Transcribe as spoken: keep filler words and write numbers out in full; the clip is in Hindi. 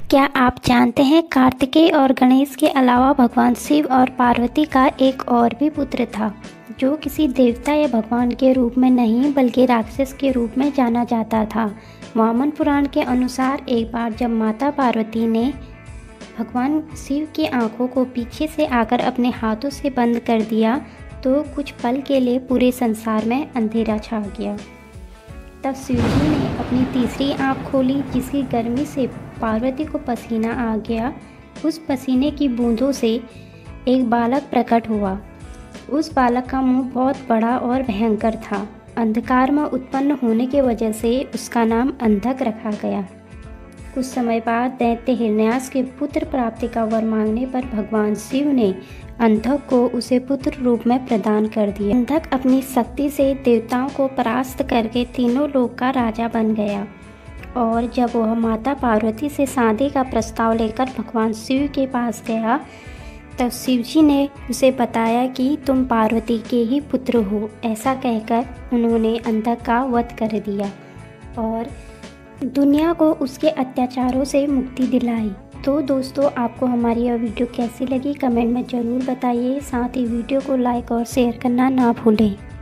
क्या आप जानते हैं कार्तिकेय और गणेश के अलावा भगवान शिव और पार्वती का एक और भी पुत्र था जो किसी देवता या भगवान के रूप में नहीं बल्कि राक्षस के रूप में जाना जाता था। वामन पुराण के अनुसार एक बार जब माता पार्वती ने भगवान शिव की आंखों को पीछे से आकर अपने हाथों से बंद कर दिया तो कुछ पल के लिए पूरे संसार में अंधेरा छा गया। तब शिवजी ने अपनी तीसरी आंख खोली जिसकी गर्मी से पार्वती को पसीना आ गया। उस पसीने की बूंदों से एक बालक प्रकट हुआ। उस बालक का मुंह बहुत बड़ा और भयंकर था। अंधकार में उत्पन्न होने की वजह से उसका नाम अंधक रखा गया। कुछ समय बाद दैत्य हिरण्याक्ष के पुत्र प्राप्ति का वर मांगने पर भगवान शिव ने अंधक को उसे पुत्र रूप में प्रदान कर दिया। अंधक अपनी शक्ति से देवताओं को परास्त करके तीनों लोक का राजा बन गया और जब वह माता पार्वती से शादी का प्रस्ताव लेकर भगवान शिव के पास गया तब शिवजी ने उसे बताया कि तुम पार्वती के ही पुत्र हो। ऐसा कहकर उन्होंने अंधक का वध कर दिया और दुनिया को उसके अत्याचारों से मुक्ति दिलाई। तो दोस्तों, आपको हमारी यह वीडियो कैसी लगी कमेंट में ज़रूर बताइए। साथ ही वीडियो को लाइक और शेयर करना ना भूलें।